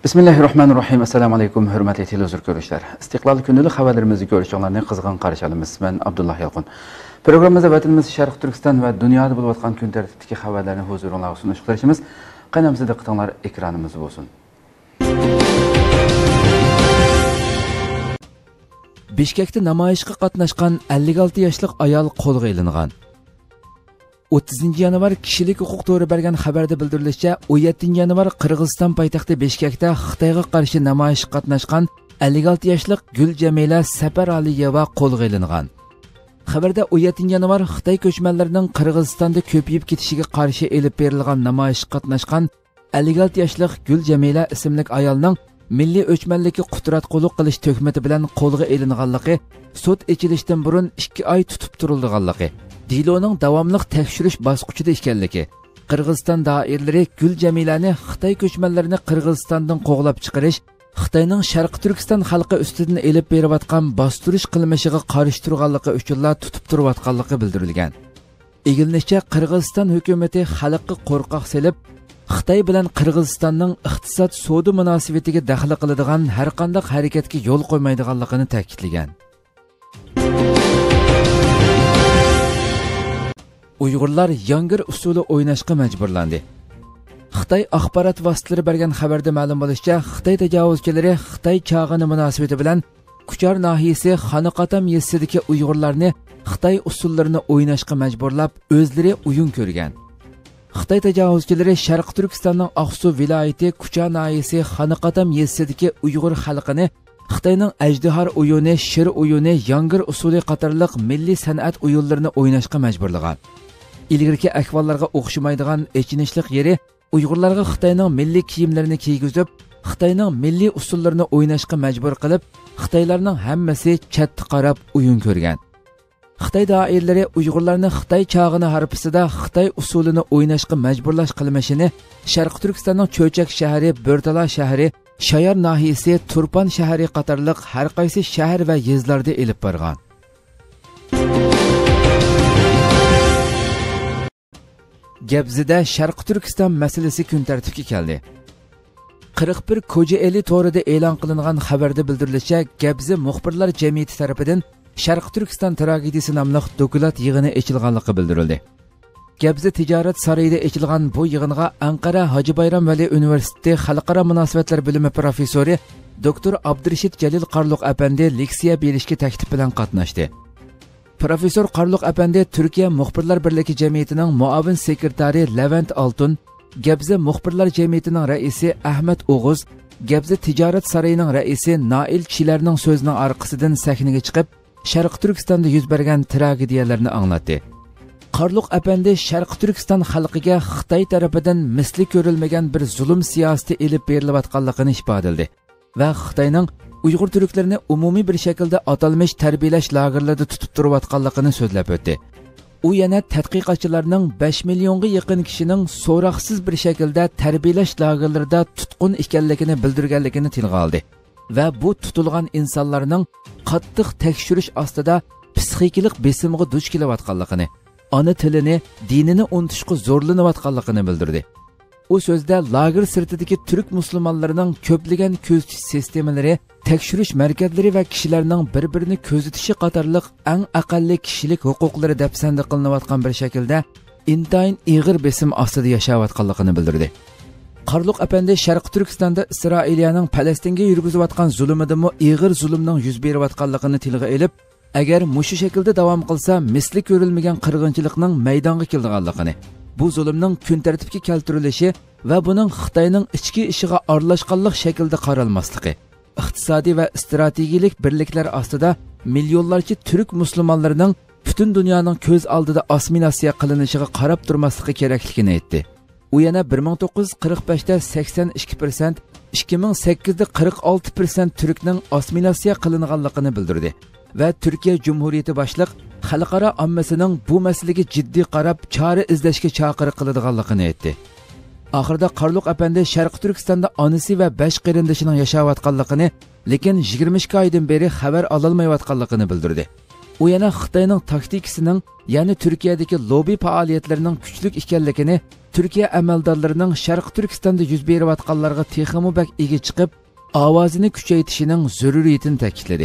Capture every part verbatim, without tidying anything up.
Bismillahirrahmanirrahim. Assalamu alaykum, hurmatli televizor ko'ruvchilar. Istiqlol kundalik xabarlarimizni ko'rishinglarni qizg'in qarshi olamiz. Men Abdullah Yalqun. Programmamizda vatanimiz Sharq Turkiston va dunyoda bo'lib o'tgan kun tartibidagi xabarlarni huzuringizga sunish qilishimiz. Qaynamizda diqqatinglar ekranimiz bo'lsin. Bishkekda namoyishga qatnashgan ellik olti yoshlik ayol qo'lga ilingan. o'ttizinchi yanvar kishilik huquq to'g'ri bergan xabarda bildirilishicha, o'n yettinchi yanvar Qirg'iziston poytaxti Bishkekda Xitoyga qarshi namoyishga qatnashgan ellik olti yoshlik Gul Jamila Sapar Aliyeva qo'lga ilingan. Xabarda o'n yettinchi yanvar Xitoy ko'chmanlarining Qirg'izistonda ko'payib ketishiga qarshi elib berilgan namoyishga qatnashgan ellik olti yoshlik Gul Jamila ismli ayolning milliy o'chmanlikka qudratqullik qilish tuhmati bilan qo'lga ilinganligi, sud ochilishdan burun ikki oy tutib turilganligi, Diloning davomli tekshirish bosqichida ekanligi, Qirg'iziston doiralari Gul Jamilani Xitoy ko'chmanlarini Qirg'izistondan qo'g'lab chiqarish, Xitoyning Sharq Turkiston xalqi ustidan elib berayotgan bostirish qilmishiga qarshi turganligi uchunlar tutib turayotganligi bildirilgan. Egilishicha, Qirg'iziston hukumatı xalqqa qo'rqoq selib, Xitoy bilan Qirg'izistonning iqtisod savdo munosabatiga daxl qiladigan har qanday harakatga yo'l qo'ymaydiganligini ta'kidlagan. Uyg'urlar yangir usuli o'ynashga majburlandi. Xitoy axborot vositalari bergan xabarda ma'lum bo'lishicha, Xitoy tajovuzchilari Xitoy chog'ini munosabati bilan Kuchar nahiyasi Xonaqatam yezsidagi Uyg'urlarni Xitoy usullarini o'ynashga majburlab, o'zlari o'yin ko'rgan. Xitoy tajovuzchilari Sharq Turkistonning Aqsu viloyati Kuchar nahiyasi Xonaqatam yezsidagi Uyg'ur xalqini Xitoyning ajdihor o'yini, shir o'yini, yangir usuli qatorliq milliy san'at o'yinlarini o'ynashga majburlagan. İlgirki ahvollarga o'xshamaydigan echinishlik yeri Uyg'urlarga Xitoyning milliy kiyimlarini kiygizib, Xitoyning milliy usullarini o'ynashga majbur qilib, Xitoylarning hammasi chatda qarab o'yin ko'rgan. Xitoy doiralari Uyg'urlarni Xitoy chog'ini harpisida Xitoy usulini o'ynashga majburlash qilmishini Sharq Turkistonning Cho'chak shahri, Bo'rtala shahri, Shayar nahiyasi, Turpan shahri qatorliq har qaysi shahar va yezlarda elib borgan. Gebzida Sharq Turkiston masalasi kun tartibga keldi. qirq bir Ko'jaeli to'rida e'lon qilingan xabarda bildirilishicha, Gebzi muxbirlar jamiyati tarafidan Sharq Turkiston tragediyasi nomli dokulat yig'ini ochilganligi bildirildi. Gebzi tijorat saroyida ochilgan bu yig'inga Anqara Hoji Bayram Vali universiteti xalqaro munosabatlar bilimi professori doktor Abdurashid Jalil Qarluq apandi leksiya berishga taklif bilan qatnashdi. Professor Qarluq apandi Turkiya muxbirlar birligi jamiyatining muavin sekretari Levent Altun, Gebzi muxbirlar jamiyatining raisi Ahmad O'g'uz, Gebzi tijorat saroyining raisi Nail Chilarning so'zining orqasidan sahnaga chiqib, Sharq Turkistonda yuz bergan tragediyalarni anglatdi. Qarluq apandi Sharq Turkiston xalqiga Xitoy tarafidan misli ko'rilmagan bir zulm siyosati elib berilayotganligini ifodaladi va Xitoyning Uyg'ur turklarini umumiy bir shaklda atalmish tarbiyalash lagerlarida tutib turayotganligini so'zlab o'tdi. U yana tadqiqotchilarning besh millionga yaqin kishining so'roqsiz bir shaklda tarbiyalash lagerlarida tutqun ekanligini bildirganligini tilga oldi va bu tutilgan insonlarning qattiq tekshirish ostida psixikalik besimga duch kelayotganligini, ona tilini, dinini unutishga zo'rlanayotganligini bildirdi. U so'zda lager sirtidagi turk musulmonlarining ko'plagan ko'zitish sistemalari, tekshirish markazlari va kishilarning bir-birini ko'zitishi qatorliq eng aqalli kishilik huquqlari dafsanda qilinayotgan bir shaklda intayin ig'ir besim ostida yashayotganligini bildirdi. Qarluq apandi Sharq Turkistonda Isroiliyaning Falastinga yurgizayotgan zulmidanmi ig'ir zulmning yuz berayotganligini tilga olib, agar mushu shaklda davom qilsa, misli ko'rilmagan qirg'inchilikning maydonga kelganligini, bu zulmning kun tartibga keltirilishi va buning Xitoyning ichki ishiga aralashganlik shaklda qaralmasligi, iqtisodiy va strategik birliklar ostida millionlarcha turk musulmonlarining butun dunyoning ko'z oldida assimilyatsiya qilinishiga qarab turmasligi kerakligini aytdi. U yana bir ming to'qqiz yuz qirq beshda sakson ikki foiz, ikki ming sakkizda qirq olti foiz turkning assimilyatsiya qilinganligini bildirdi va Turkiya Jumhuriyati boshliq xalqaro ommasining bu masalaga jiddiy qarab chora izlashga chaqiriq qiladiganligini aytdi. Oxirida Qarluq apandi Sharq Turkistonda onasi va besh qarindoshining yashayotganligini, lekin yigirma ikki oydan beri xabar ololmayotganligini bildirdi. u yana Xitoyning taktikasining, ya'ni Turkiyadagi lobby faoliyatlarining kuchli ekanligini, Turkiya amaldorlarining Sharq Turkistonda yuz berayotganlarga texmi bak ega chiqib, ovozini kuchaytirishining zaruriyatini ta'kidladi.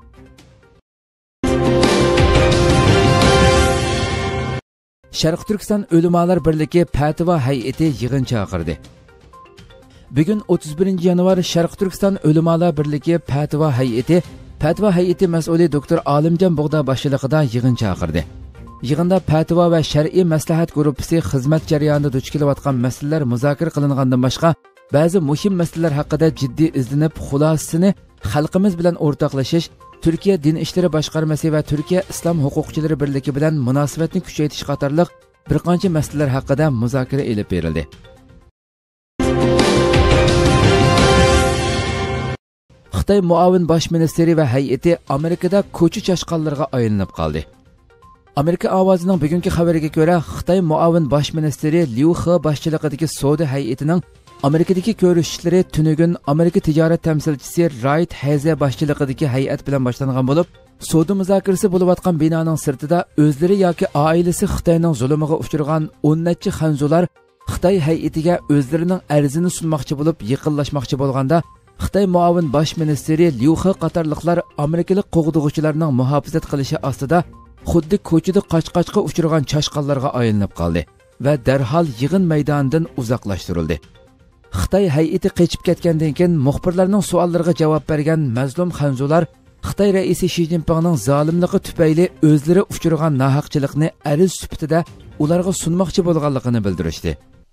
Sharq Turkiston Ulamolar birligi fatvo hay'ati yig'in chaqirdi. Bugun o'ttiz birinchi yanvar Sharq Turkiston Ulamolar birligi fatvo hay'ati Fatvo hay'ati mas'uli doktor Olimjon Bug'da boshchiligida yig'in chaqirdi. Yig'inda fatvo va shar'iy maslahat guruhi xizmat jarayonida duch kelayotgan masalalar muzokara qilingandan boshqa, ba'zi muhim masalalar haqida jiddiy izlanib, xulosasini xalqimiz bilan o'rtoqlashish, Turkiya din ishlari boshqarmasi va Turkiya islom huquqchilari birligi bilan munosabatni kuchaytirish qatorliq bir qancha masalalar haqida muzokara elib berildi. Xitoy muavin bosh ministri va hay'ati Amerikada ko'chi chashqonlarga aylanib qoldi. Amerika ovozining bugungi xabariga ko'ra, Xitoy muavin bosh ministri Liu He boshchiligidagi savdo hay'atining Amerikadagi ko'rishishlari tunugun Amerika tijorat tamsilchisi Wright Haze boshchiligidagi hay'at bilan boshlangan bo'lib, savdo muzokarasi bo'layotgan binoning sirtida o'zlari yoki oilasi Xitoyning zulmiga uchragan o'n necha xanzular Xitoy hay'atiga o'zlarining arzini sunmoqchi bo'lib, yaqinlashmoqchi bo'lganda, Xitoy muavin bosh ministri Liu He qatorliqlar Amerikalik qo'g'dug'uchilarning muhofazat qilishi ostida xuddi ko'chada qochqochqa uchragan chashqonlarga aylanib qoldi va darhol yig'in maydonidan uzoqlashtirildi. Xitoy hay'ati qochib ketgandan keyin muxbirlarning savollariga javob bergan mazlum xanzular Xitoy raisi Shi Jinpingning zolimligi tufayli o'zlari uchragan nohaqchilikni arz sifatida ularga sunmoqchi bo'lganligini bildirishdi.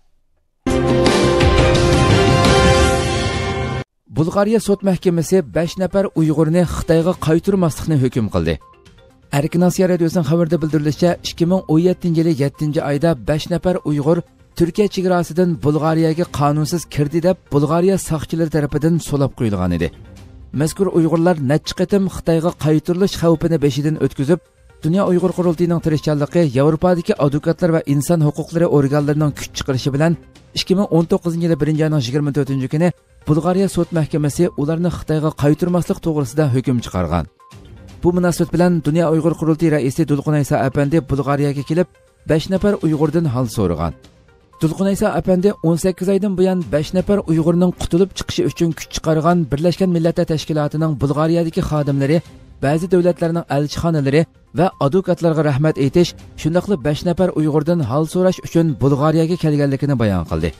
Bulgariya sud mahkamasi besh nafar Uyg'urni Xitoyga qaytarmaslikni hukm qildi. Erkinasiya radiosining xabarida bildirilishicha, ikki ming o'n yettinchi yili yettinchi oyda besh nafar Uyg'ur Turkiya chegarasidan Bulgariyaga qonunsiz kirdi deb Bulgariya soqchilari tomonidan so'lab qo'yilgan edi. Mazkur Uyg'urlar necha qatim Xitoyga qaytarilish xavfini beshidan o'tkazib, Dunyo Uyg'ur qurultiyining tirishchanligi, Yevropadagi advokatlar va inson huquqlari organlarining kuch chiqarishi bilan ikki ming o'n to'qqizinchi yil birinchi oyning yigirma to'rtinchi kuni Bulgariya sud mahkamasi ularni Xitoyga qaytarmaslik to'g'risida hukm chiqargan. Bu munosabat bilan Dunyo Uyg'ur qurultiyi raisi Dulqunaysa apandi Bulgariyaga kelib, besh nafar Uyg'urdan hol so'ragan. Dulqunaysa apandi o'n sakkiz oydan buyon besh nafar Uyg'urning qutulib chiqishi uchun kuch chiqargan Birlashgan Millatlar Tashkilotining Bulgariyadagi xodimlari, ba'zi davlatlarning elchixonalari va advokatlarga rahmat aytish, shundaqli besh nafar Uyg'urdan hol so'rash uchun Bulgariyaga kelganligini bayon qildi.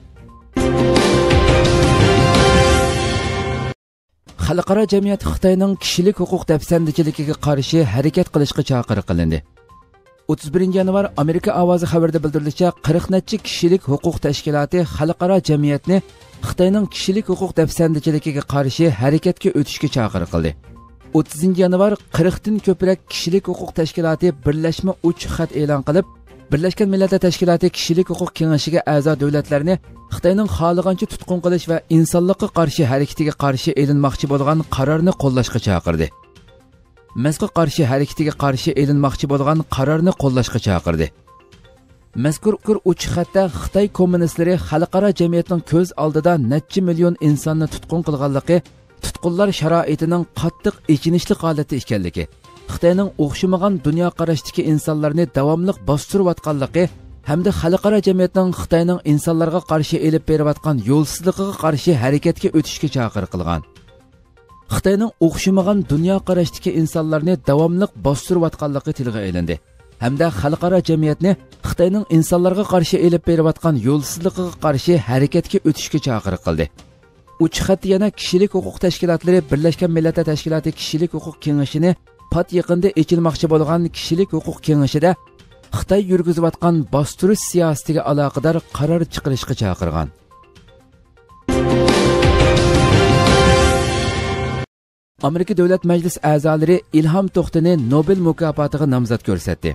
Xalqaro jamiyat Xitoyning kishilik huquq dafsandichiligiga qarshi harakat qilishga chaqiriq qilindi. o'ttiz birinchi yanvar Amerika ovozi xabarida bildirilishicha, qirq necha kishilik huquq tashkiloti xalqaro jamiyatni Xitoyning kishilik huquq dafsandichiligiga qarshi harakatga o'tishga chaqiriq qildi. o'ttizinchi yanvar qirqdan ko'proq kishilik huquq tashkiloti birlashma uch xat e'lon qilib, Birlashgan Millatlar Tashkiloti kishilik huquq kengashiga a'zo davlatlarni Xitoyning xohlagancha tutqun qilish va insonlikqa qarshi harakatiga qarshi e'linmoqchi bo'lgan qarorni qo'llashga chaqirdi. Mazkur qarshi harakatiga qarshi e'linmoqchi bo'lgan qarorni qo'llashga chaqirdi. Mazkur uch xatda Xitoy kommunistlari xalqaro jamiyatning ko'z oldida necha million insonni tutqun qilganligi, tutqunlar sharoitining qattiq ichinishli holatda ekanligi, Xitoyning o'xshamagan dunyo qarashdagi insonlarni davomli bostirayotganligi hamda xalqaro jamiyatning Xitoyning insonlarga qarshi elib berayotgan yo'lsizligiga qarshi harakatga o'tishga chaqiriq qilgan. Xitoyning o'xshamagan dunyo qarashdagi insonlarni davomli bostirayotganligi tilga ilindi hamda xalqaro jamiyatni Xitoyning insonlarga qarshi elib berayotgan yo'lsizligiga qarshi harakatga o'tishga chaqiriq qildi. Uch xat yana kishilik huquq tashkilotlari Birlashgan Millatlar Tashkiloti kishilik huquq kengashini pat yaqinda ochilmoqchi bo'lgan kishilik huquq kengashida Xitoy yurgizayotgan bostirish siyosatiga aloqador qaror chiqarishga chaqirgan. Amerika Davlat Majlisi a'zolari Ilhom To'xtini Nobel mukofotiga nomzod ko'rsatdi.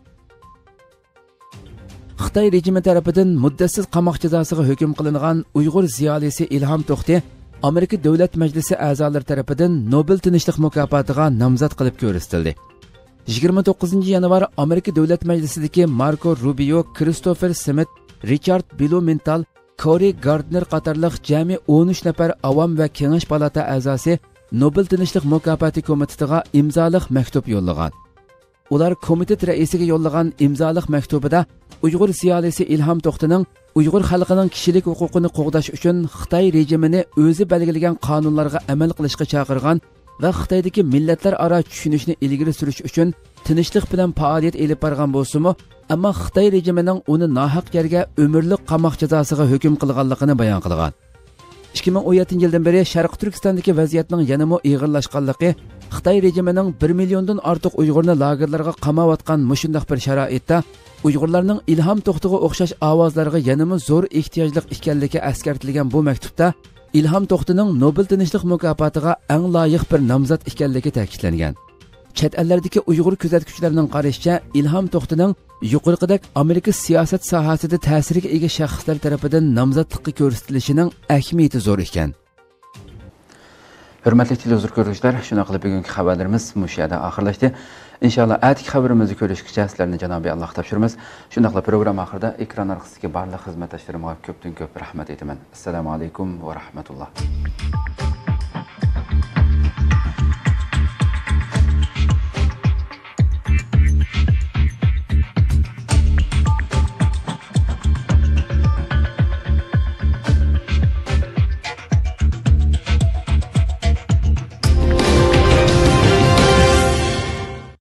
Xitoy rejimi tomonidan muddatsiz qamoq jazosiga hukm qilingan Uyg'ur ziyolisi Ilhom To'xti Amerika Davlat Majlisi a'zolari tomonidan Nobel tinchlik mukofotiga nomzod qilib ko'rsatildi. yigirma to'qqizinchi yanvar Amerika Davlat Majlisidagi Marco Rubio, Christopher Smith, Richard Blumenthal, Corey Gardner qatorliq jami o'n uch nafar avom va kengash palata a'zosi Nobel tinchlik mukofoti komitetiga imzoliq maktub yo'llagan. ular komitet raisiga yo'llagan imzoliq maktubida Uyg'ur ziyolisi İlham To'xtining Uyg'ur xalqining kishilik huquqini qo'g'dash uchun Xitoy rejimini o'zi belgilagan qonunlarga amal qilishga chaqirgan va Xitoydagi millatlararo tushunishni ilgari surish uchun tinchlik bilan faoliyat elib borgan bo'lsa-mu, ammo Xitoy rejimining uni nohaq yerga umrlik qamoq jazosiga hukm qilganligini bayon qilgan. ikki ming o'n yettinchi yildan beri Sharq Turkistondagi vaziyatning yanada og'irlashganligi, Xitoy rejimining bir milliondan ortiq Uyg'urni lagerlarga qamayotgan mushundaq bir sharoitda Uyg'urlarning İlham To'xtiga o'xshash ovozlarga yanada zo'r ehtiyojli ekanligi eskartilgan bu maktubda İlham To'xtining Nobel tinchlik mukofotiga eng loyiq bir nomzod ekanligi ta'kidlangan. Chet ellardagi Uyg'ur kuzatuvchilarining qarashicha, İlham To'xtining yuqorqidek Amerika siyosat sohasida ta'siriga ega shaxslar tomonidan nomzodlikka ko'rsatilishining ahamiyati zo'r ekan. Hurmatli televizor ko'ruvchilar, shuna qilib bugungi xabarlarimiz mush yerda oxirlashdi. Inshaalloh atigi xabarimizni ko'rishgacha sizlarni Janobiy Alloh topshiramiz. Shuna qilib program oxirida ekran orqasidagi barcha xizmatdoshlarimga ko'pdan ko'p rahmat aytaman. Assalomu alaykum va rahmatulloh.